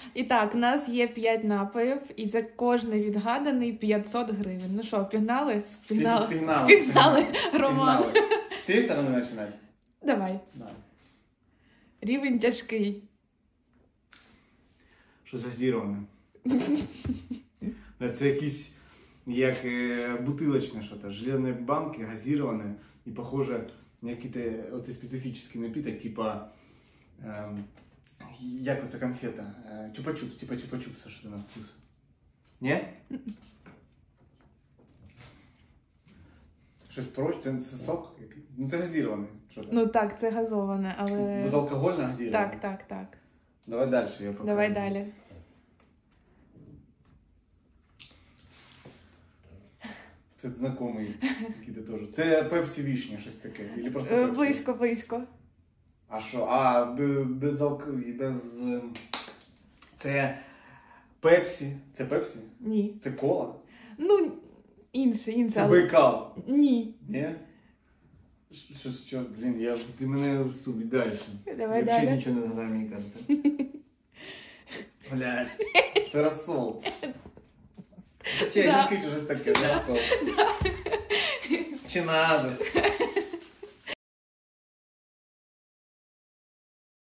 І так, у нас є 5 напоїв, і за кожний відгаданий 500 гривень. Ну що, пігнали? Пігнали, Роман. З цієї сторони починати? Давай. Рівень тяжкий. Щось газіроване. Це якісь, як бутилочне щось, железні банки, газіроване, і похоже на якийсь оцей специфічний напиток, типа, як оця конфета, чупа-чупс, типа чупа-чупса, що на вкус. Ні? Щось проще, це сок? Ну це газіроване. Ну так, це газоване, але... Безалкогольне газіроване? Так. Давай далі, я покажу. Давай далі. Це знайомий який-то теж. Це Пепсі вишня, щось таке? Или просто Пепсі? Близько. А що? Без... Це Пепсі. Це Пепсі? Ні. Це кола? Ну, інше. Це Байкал? Ні. Ні? Що, блін, ти мене в субі далі. Давай я далі. взагалі нічого не згадаю, мені кажеться. Блядь, це розсол. Це чай, щось таке, розсол. Чиназис.